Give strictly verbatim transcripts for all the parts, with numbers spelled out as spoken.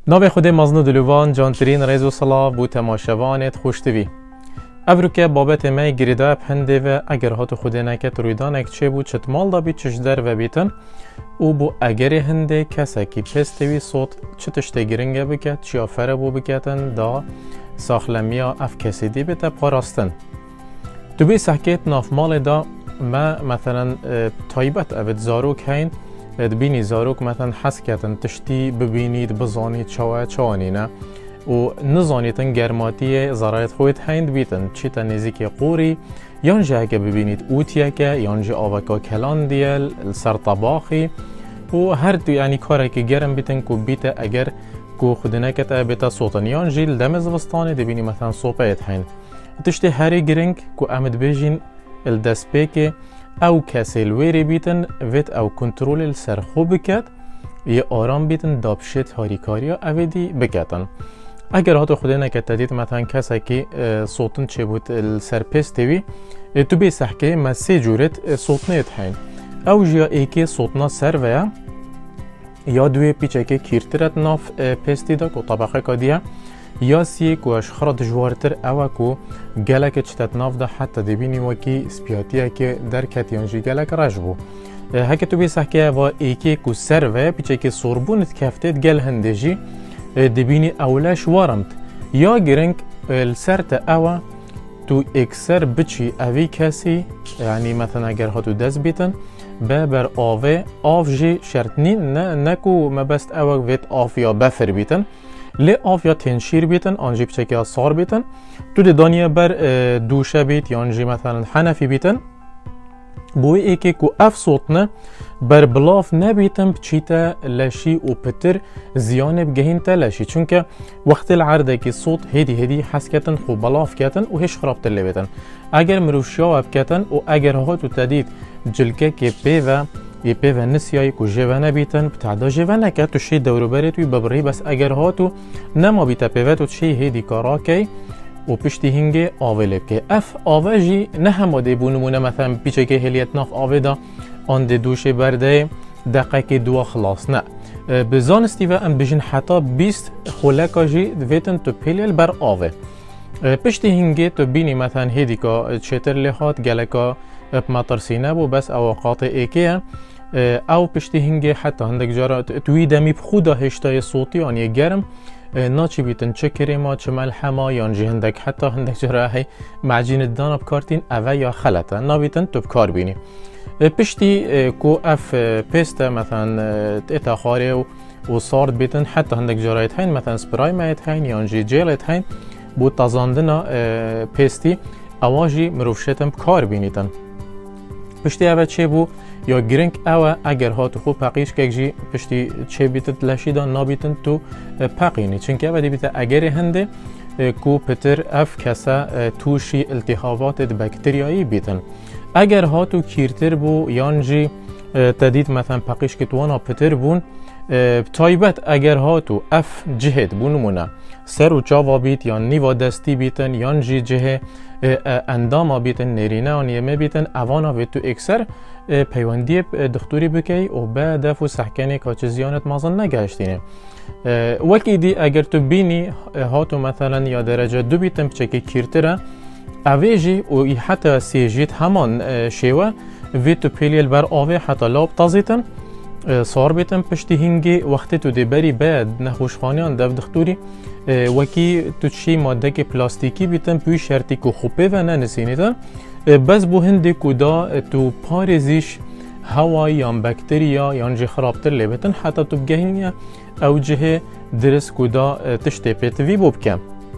ناوی خود مزن دلوان جانترین ریز و صلاح بو تماشوانت خوشتوی. افرو که بابت می گریده پنده و اگر هاتو خود نکت رویدانک چه بود چتمال دا بید چش در و بیتن او بو اگر هنده کسا کی پستوی صوت چتشته گرنگه بکت چیا فره بو بکتن دا ساخلمیا اف کسی دی بیتا پاراستن. تو بی سحکیت ناف مال دا ما مثلا تایبت اوید زاروک هین دبینی زاروک مثلا حس کتن تشتی ببینید بزانید چوه چوانینه و نزانیتن گرماتی زرایت خود هند بیتن چی تا نزیک قوری یانجه اگه ببینید اوتیه که یانجه آوکا کلان دیل سر طباخی و هر دو یعنی کاری که گرم بیتن که بیت اگر که خود نکت بیتا صوتن یانجه لدم زوستانه دبینی مثلا صوبایت هند تشتی هری گرنگ که امد بیجین الدست بیکه او کسی الویری بیتن ویت او کنترول السر خوب بکت یه آرام بیتن دابشت هاریکاریا اویدی بکتن. اگر هاتو خود نکت تدید مثلا کسی که صوتن چه بود السر پستوی تو بی سحکه ما سی جورت صوتنیت هین او جیا ایکی صوتنا سر ویا یا دوی پیچه که کیرترت ناف پستی دا که طبقه کدیه یا سی که اشخرات جوارتر او که گلک چتت ناف دا حتی دبینی وکی سپیاتیه که در کتیانجی گلک رج بو هکه تو بی سحکه و ایکی که سر ویا پیچه که صوربونت کفتید گل هندجی دبینی اولاش وارمت یا گرنگ السرت او تو اکسر بچی اوی کسی یعنی مثلا اگر هاتو دست بیتن ببر آوه آف جی شرط نین نه نکو مبست او ویت آف یا بفر بیتن لی آف یا تنشیر بیتن آنجی بچکی سار بیتن تو دی دانیه بر دوشه بیت یا آنجی مثلا حنفی بیتن بوی ایکی که اف صوتنه بر بلاف نبیتم بچیتا لشی و پتر زیانه بگهین تا لشی چونکه وقت العرده که صوت هدی هدی حس کتن خو بلاف کتن و هش خراب تر بیتن اگر مروف شاوب کتن و اگر هاتو تدید جلکه که پیوه یه پیوه نسیایی که جوه نبیتن بتعدا جوه نکه تو شی دورو بری توی ببری بس اگر هاتو نما بیتا پیوه تو شی هدی کاراکی و پشتی هنگه آوه لبکه اف آوه جی نه همه دی بونمونه مثلا پیچه که هلیت ناف آوه دا آن دی دوشه برده دقیقه دو خلاص نه بزانستی و ام بجن حتی بیست خولکا جی دویتن تو پیلیل بر آوه پشتی هنگه تو بینی مثلا هیدی که چطر لحات گلکا بمطرسینه بو بس اوقات ایکه او پشتی هنگه حتی هندک جارا توی دمی بخودا هشتای صوتی آنیه گرم ناچی بیتن چه کریما چه ملحما یا انجی هندک حتی هندک جرا هی معجین دانا بکارتین اوه یا خلطه نابیتن تو بکار بینی پشتی کو اف پیسته مثلا ایتا خاره و, و سارد بیتن حتی هندک جرایت هین مثلا سپرای مایت هین یا انجی جیلت هین بود تازاندنا پیستی اواجی مروفشتم بکار بینیتن پشتی اوه چه بو یا گرنگ اوه اگر هاتو خوب پاقیش که جی پشتی چه بیتت لشیدان نابیتن تو پاقینی چونکه اوه دی بیت اگر هنده کو پتر اف کسا توشی التهابات بکتریایی بیتن اگر هاتو کیرتر بو یانجی تدید مثلا پاقیش که توانا پتر بون تایبت اگر هاتو اف جهد بونمونه سر و چاوا بیت یا نیوا دستی بیتن یانجی جه انداما بیتن نرینه آن یمه بیتن اوانا ویتو اکسر پیوندی دکتوری بکی و بعد دفو سحکنی که زیانت مازن نگشتینه وکی دی اگر تو بینی هاتو مثلا یا درجه دو بیتن بچه کیرتره اویجی و حتی سیجیت همان شیوه ویتو پیلیل بر آوه حتی لاب تازیتن صار بیتن پشتی هنگی وقتی تو دی بری بعد نخوشخانیان دف دکتوری وکی تو چی ماده که پلاستیکی بیتن پوی شرطی که خوبه و ننسینیتن بس بو هنده که دا تو پارزیش هوای یا بکتریا یا انجی خرابتر لیبتن حتی تو بگهینی او جه درس که دا تشتی پیتوی بو بکم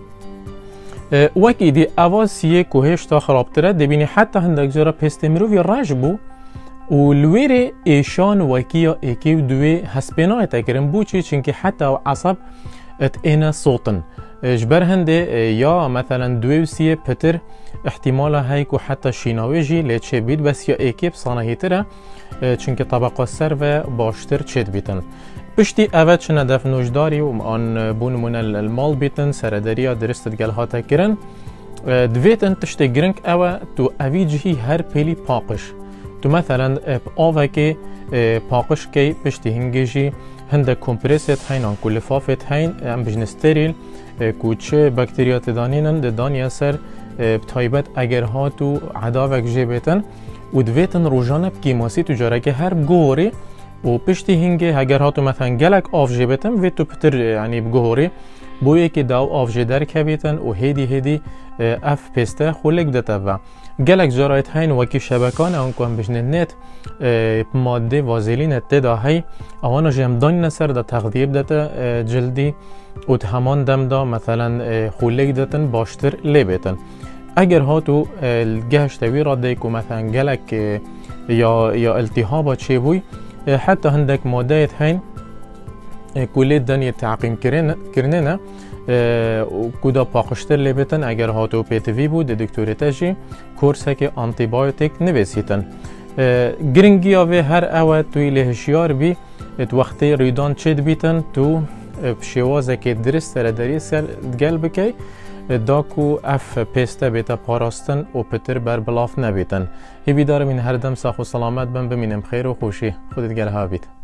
وکی دی اواسیه که هشتا خرابتره دبینی حتی هندک جرا پستمروی رج بو و لویر ایشان وکیا ایکی و دوی هسپینای تکرم بو چی چنکه حتی عصب ات اینا صوتن جبر هنده یا مثلا دوی و سیه پتر احتمالا هایی که حتی شیناوی جی لیچه بید بس یا ایکی بسانهی تره چنکه طبقه سر و باشتر چید بیتن پشتی اوه چنه دف نوشداری و آن بونمون المال بیتن سرداریا درستت گل ها تکرن دویتن تشتی گرنگ اوه تو اوی جهی هر پیلی پاقش تو مثلا آوه که پاقش که پشتی هنگیجی هنده کمپرسیت هین آن کلفافت هین ام بجن ستریل کوچه بکتریات دانینن ده دانیا سر تایبت اگر ها تو عداوک جیبتن و دویتن روزانه بکیماسی تجاره که هر گوری و پشتی هنگه اگر ها تو مثلا گلک آف جیبتن و تو پتر یعنی بگوری بویه که داو آف جدر کبیتن و هیدی هیدی اف پسته خولک دتا و گلک جرایت هین وکی شبکان اون کن بجن نت ماده وازلین تدا هی اوانا جمدان نسر دا تغذیب دتا جلدی و همان دم دا مثلا خولک دتن باشتر لیبتن اگر ها تو گهشتوی را دیکو مثلا گلک یا یا التهاب چه بوی حتی هندک ماده هین کلی دنیا تعقیم کرنه و کدا پاکشتر لیبتن اگر ها تو پیتوی بود دکتوری تجی کورس که آنتیبیوتیک نویسیتن گرنگی آوه هر اوه توی لحشیار بی ات وقتی ریدان چید بیتن تو شوازه که درست را داری سر گل بکی داکو اف پیسته بیتا پاراستن و پتر بر بلاف نبیتن هیوی دارم این هر دم ساخ و سلامت بم بمینم خیر و خوشی خودت گل ها بید